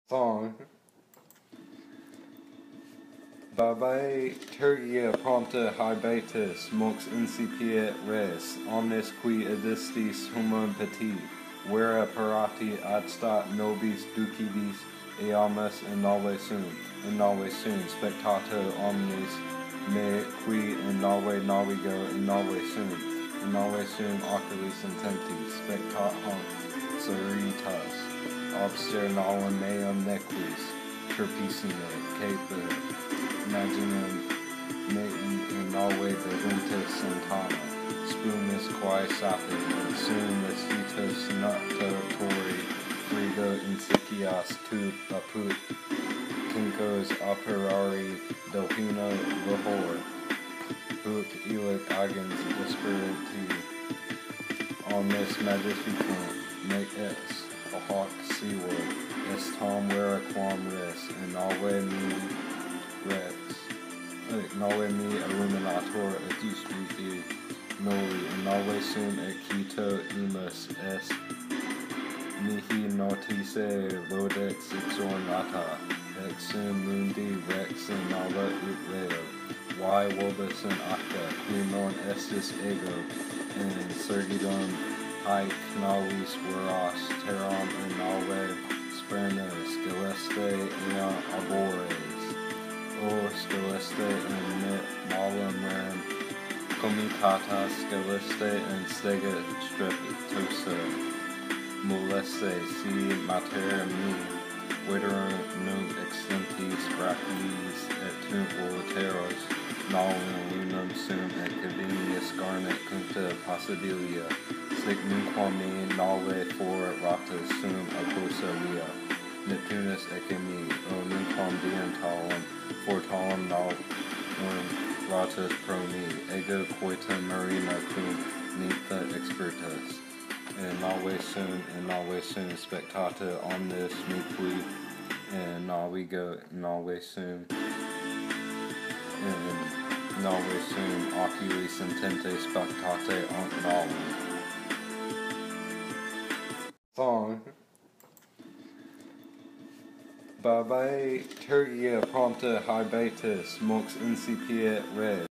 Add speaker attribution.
Speaker 1: Song. Babae tergia prompta hiatus mox incipiet res, omnes qui edistis humum petit, vera parati adstat nobis ducidis eamus in nave sum, spectato omnes me qui in navigo in nave sum oculis intentis, spectat hanc seritas, obster nalum meum nequis, turpissime, cape, imaginum mei in nave deventa santana, spumus quae sapit, et sum vestitus natatori, frigo incippias tu apud, quincos operari delphino vihor, ut illic agens disperiti, omnes magnificant, nec es, a hawk seaward, est tom vera quam res, in nave me rex, nave me illuminator et distributi noli, in nave sum et cito imus est mihi notice vodex exornata, ex sum mundi rex in nava ut leo, y vobis in acta, qui non estis ego, in surgidum haec navis veras terram in nave sperno sceleste ea abores, o sceleste in malum rem comitatas sceleste in stega strepitosa, moleste si mater mi, veterum nunc extentis brachiis et tunc volteros, nolum lunam sum et cavenius garnet cuncta possibilia, sic nunquam me nave for ratas sum apposa via, Neptunus ecce me, o nunquam diem talum, for talum nolum ratas pro me, ego coitum marina cum nympha expertus, in nave sum spectata omnes me qui in navigo in nave sum oculis intente spectate ant nolum. Song. Babae tergia prompta hiatus mox incipiet res.